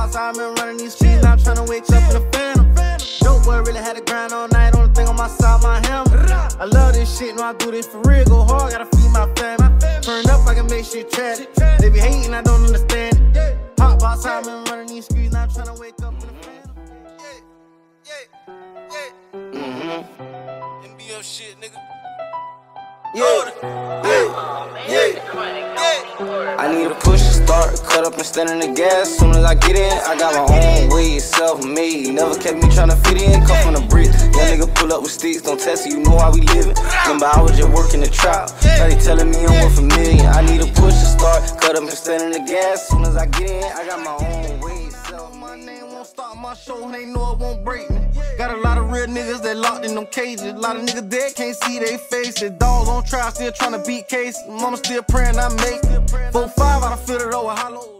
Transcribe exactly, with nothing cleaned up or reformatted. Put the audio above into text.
outside, I've been running these streets, now I'm tryna wake up in the phantom. Dope boy really had to grind all night, only thing on my side, my hammer. I love this shit, know I do this for real, go hard, gotta feed my family. Turn up, I can make shit tragic. They be hating, I don't understand it. Hot box, I've been running these streets, now I'm tryna wake up in the phantom. Yeah, yeah, yeah. Mm-hmm. M B M shit, nigga. Yeah, yeah, yeah, yeah. I need a push to start, cut up and stand in the gas. Soon as I get in, I got my own way, self-made. Never kept me tryna fit in, come from the brick. Young nigga pull up with sticks, don't test it, you know how we living. Remember I was just working the trap, now they telling me I'm worth a million. I need a push to start, cut up and stand in the gas. Soon as I get in, I got my own way, self-made. My name won't stop my show, they know it won't break me. Got a lot of real niggas that locked in them cages. A lot of niggas dead, can't see they faces. Dogs on trial, still tryna beat cases. Mama still praying I make it. four five, I done filled it over hollow.